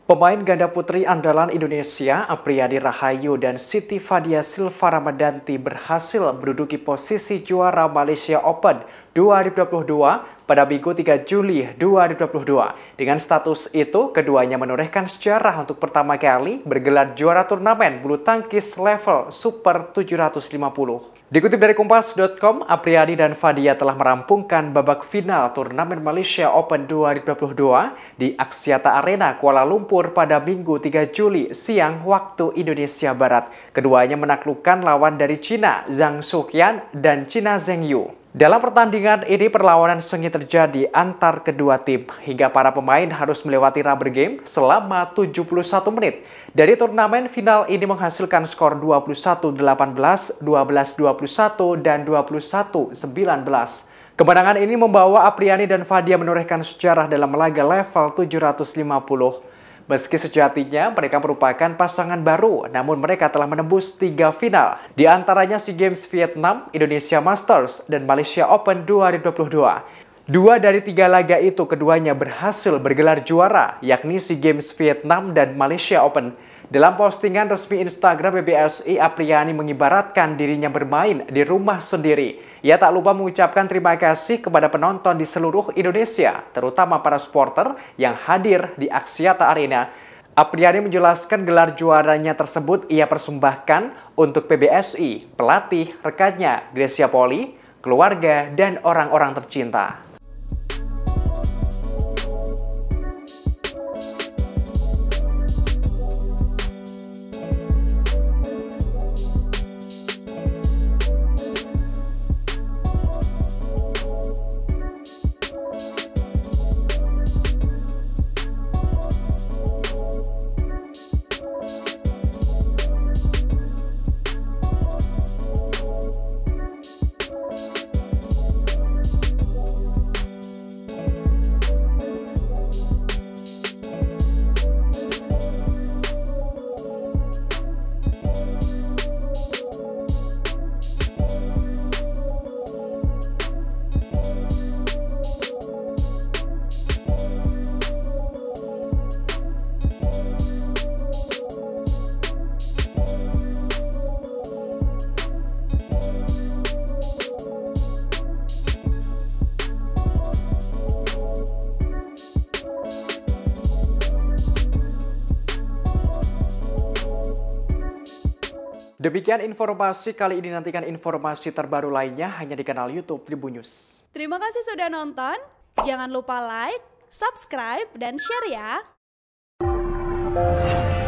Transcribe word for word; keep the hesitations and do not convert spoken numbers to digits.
Pemain ganda putri andalan Indonesia, Apriadi Rahayu dan Siti Fadia Silva Ramadanti berhasil menduduki posisi juara Malaysia Open dua ribu dua puluh dua pada Minggu tiga Juli dua ribu dua puluh dua. Dengan status itu, keduanya menorehkan sejarah untuk pertama kali bergelar juara turnamen bulu tangkis level Super tujuh ratus lima puluh. Dikutip dari Kompas titik com, Apriadi dan Fadia telah merampungkan babak final turnamen Malaysia Open dua ribu dua puluh dua di Axiata Arena, Kuala Lumpur pada Minggu tiga Juli siang waktu Indonesia Barat. Keduanya menaklukkan lawan dari Cina, Zhang Shuqian dan Cina Zheng Yu. Dalam pertandingan ini perlawanan sengit terjadi antar kedua tim hingga para pemain harus melewati rubber game selama tujuh puluh satu menit. Dari turnamen final ini menghasilkan skor dua puluh satu delapan belas, dua belas dua puluh satu, dan dua puluh satu sembilan belas. Kemenangan ini membawa Apriani dan Fadia menorehkan sejarah dalam laga level tujuh ratus lima puluh. Meski sejatinya mereka merupakan pasangan baru, namun mereka telah menembus tiga final. Di antaranya SEA Games Vietnam, Indonesia Masters, dan Malaysia Open dua ribu dua puluh dua. Dua dari tiga laga itu keduanya berhasil bergelar juara, yakni SEA Games Vietnam dan Malaysia Open. Dalam postingan resmi Instagram P B S I, Apriani mengibaratkan dirinya bermain di rumah sendiri. Ia tak lupa mengucapkan terima kasih kepada penonton di seluruh Indonesia, terutama para supporter yang hadir di Axiata Arena. Apriani menjelaskan gelar juaranya tersebut ia persembahkan untuk P B S I, pelatih, rekannya, Grecia Poli, keluarga, dan orang-orang tercinta. Demikian informasi kali ini, nantikan informasi terbaru lainnya hanya di kanal YouTube Tribun News. Terima kasih sudah nonton, jangan lupa like, subscribe, dan share ya!